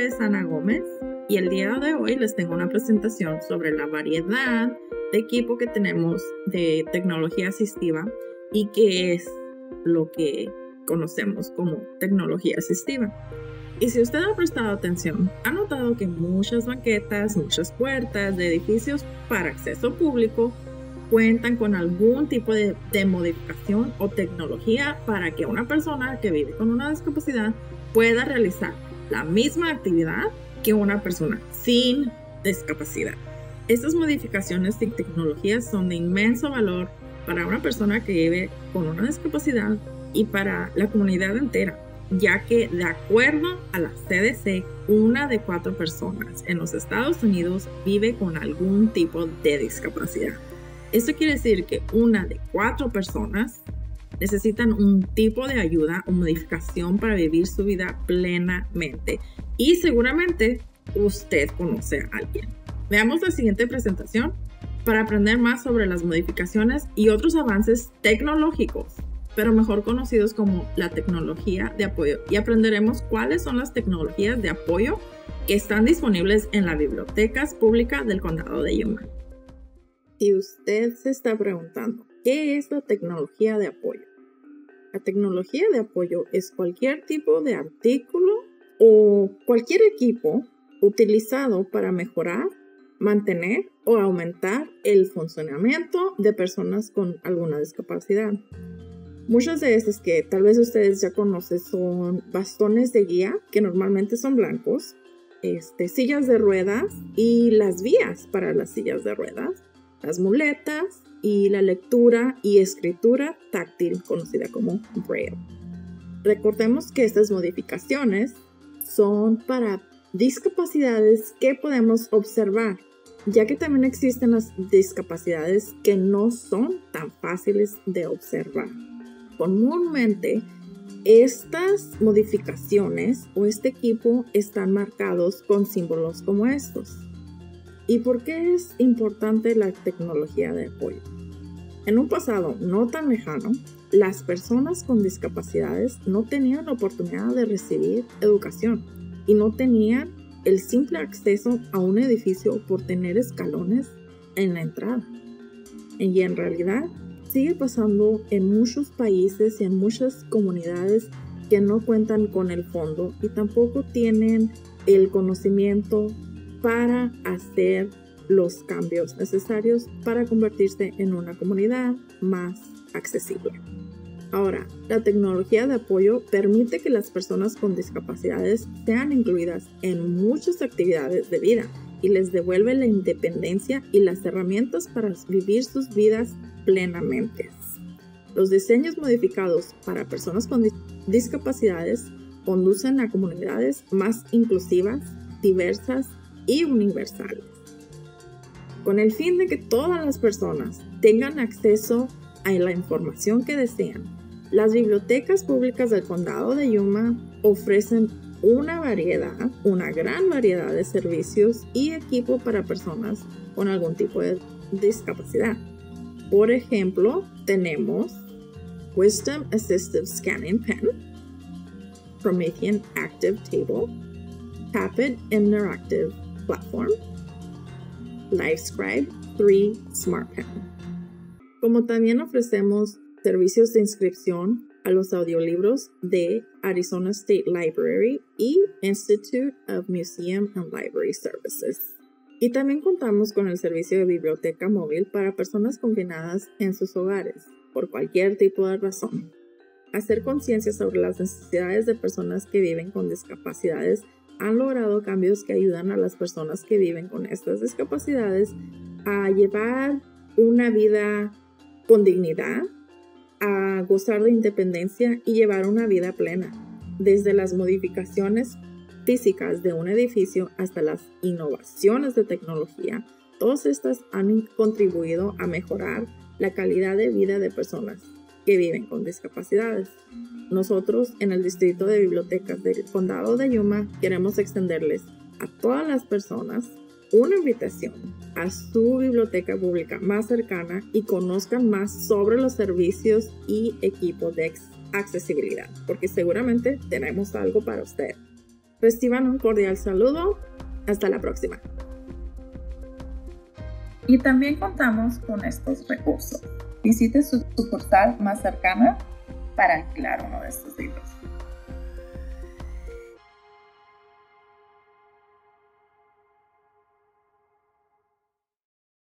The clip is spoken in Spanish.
nombre es Ana Gómez y el día de hoy les tengo una presentación sobre la variedad de equipo que tenemos de tecnología asistiva y qué es lo que conocemos como tecnología asistiva. Y si usted ha prestado atención, ha notado que muchas banquetas, muchas puertas de edificios para acceso público cuentan con algún tipo de modificación o tecnología para que una persona que vive con una discapacidad pueda realizar la misma actividad que una persona sin discapacidad. Estas modificaciones y tecnologías son de inmenso valor para una persona que vive con una discapacidad y para la comunidad entera, ya que de acuerdo a la CDC, 1 de 4 personas en los Estados Unidos vive con algún tipo de discapacidad. Esto quiere decir que 1 de 4 personas necesitan un tipo de ayuda o modificación para vivir su vida plenamente. Y seguramente usted conoce a alguien. Veamos la siguiente presentación para aprender más sobre las modificaciones y otros avances tecnológicos, pero mejor conocidos como la tecnología de apoyo. Y aprenderemos cuáles son las tecnologías de apoyo que están disponibles en las bibliotecas públicas del condado de Yuma. Si usted se está preguntando, ¿qué es la tecnología de apoyo? La tecnología de apoyo es cualquier tipo de artículo o cualquier equipo utilizado para mejorar, mantener o aumentar el funcionamiento de personas con alguna discapacidad. Muchas de estas que tal vez ustedes ya conocen son bastones de guía, que normalmente son blancos, sillas de ruedas y las vías para las sillas de ruedas, las muletas y la lectura y escritura táctil conocida como Braille. Recordemos que estas modificaciones son para discapacidades que podemos observar, ya que también existen las discapacidades que no son tan fáciles de observar. Comúnmente, estas modificaciones o este equipo están marcados con símbolos como estos. ¿Y por qué es importante la tecnología de apoyo? En un pasado no tan lejano, las personas con discapacidades no tenían la oportunidad de recibir educación y no tenían el simple acceso a un edificio por tener escalones en la entrada. Y en realidad sigue pasando en muchos países y en muchas comunidades que no cuentan con el fondo y tampoco tienen el conocimiento para hacer los cambios necesarios para convertirse en una comunidad más accesible. Ahora, la tecnología de apoyo permite que las personas con discapacidades sean incluidas en muchas actividades de vida y les devuelve la independencia y las herramientas para vivir sus vidas plenamente. Los diseños modificados para personas con discapacidades conducen a comunidades más inclusivas, diversas y universales. Con el fin de que todas las personas tengan acceso a la información que desean, las bibliotecas públicas del condado de Yuma ofrecen una gran variedad de servicios y equipo para personas con algún tipo de discapacidad. Por ejemplo, tenemos Wisdom Assistive Scanning Pen, Promethean Active Table, Tapid Interactive Platform, LiveScribe 3 Smart Pen. Como también ofrecemos servicios de inscripción a los audiolibros de Arizona State Library y Institute of Museum and Library Services. Y también contamos con el servicio de biblioteca móvil para personas confinadas en sus hogares, por cualquier tipo de razón. Hacer conciencia sobre las necesidades de personas que viven con discapacidades han logrado cambios que ayudan a las personas que viven con estas discapacidades a llevar una vida con dignidad, a gozar de independencia y llevar una vida plena, desde las modificaciones físicas de un edificio hasta las innovaciones de tecnología. Todas estas han contribuido a mejorar la calidad de vida de personas que viven con discapacidades. Nosotros, en el Distrito de Bibliotecas del Condado de Yuma, queremos extenderles a todas las personas una invitación a su biblioteca pública más cercana y conozcan más sobre los servicios y equipos de accesibilidad, porque seguramente tenemos algo para usted. Reciban un cordial saludo. Hasta la próxima. Y también contamos con estos recursos. Visite su sucursal más cercana para alquilar uno de estos libros.